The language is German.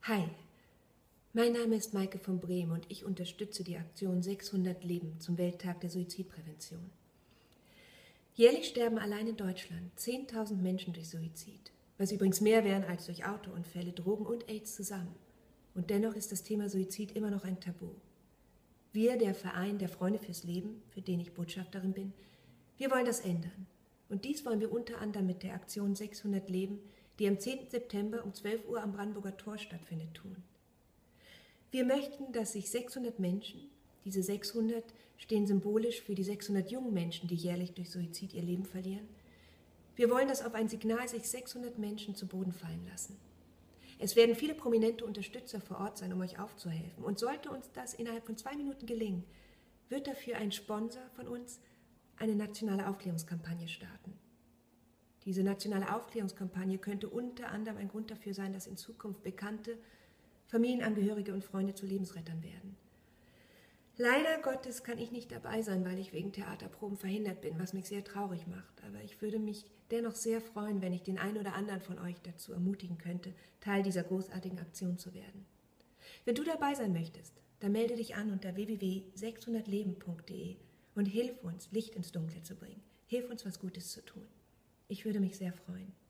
Hi, mein Name ist Maike von Brehm und ich unterstütze die Aktion 600 Leben zum Welttag der Suizidprävention. Jährlich sterben allein in Deutschland 10.000 Menschen durch Suizid, was übrigens mehr wären als durch Autounfälle, Drogen und AIDS zusammen. Und dennoch ist das Thema Suizid immer noch ein Tabu. Wir, der Verein der Freunde fürs Leben, für den ich Botschafterin bin, wir wollen das ändern. Und dies wollen wir unter anderem mit der Aktion 600 Leben, die am 10. September um 12 Uhr am Brandenburger Tor stattfindet, tun. Wir möchten, dass sich 600 Menschen, diese 600 stehen symbolisch für die 600 jungen Menschen, die jährlich durch Suizid ihr Leben verlieren. Wir wollen, dass auf ein Signal sich 600 Menschen zu Boden fallen lassen. Es werden viele prominente Unterstützer vor Ort sein, um euch aufzuhelfen. Und sollte uns das innerhalb von 2 Minuten gelingen, wird dafür ein Sponsor von uns eine nationale Aufklärungskampagne starten. Diese nationale Aufklärungskampagne könnte unter anderem ein Grund dafür sein, dass in Zukunft Bekannte, Familienangehörige und Freunde zu Lebensrettern werden. Leider Gottes kann ich nicht dabei sein, weil ich wegen Theaterproben verhindert bin, was mich sehr traurig macht. Aber ich würde mich dennoch sehr freuen, wenn ich den einen oder anderen von euch dazu ermutigen könnte, Teil dieser großartigen Aktion zu werden. Wenn du dabei sein möchtest, dann melde dich an unter www.600leben.de und hilf uns, Licht ins Dunkle zu bringen. Hilf uns, was Gutes zu tun. Ich würde mich sehr freuen.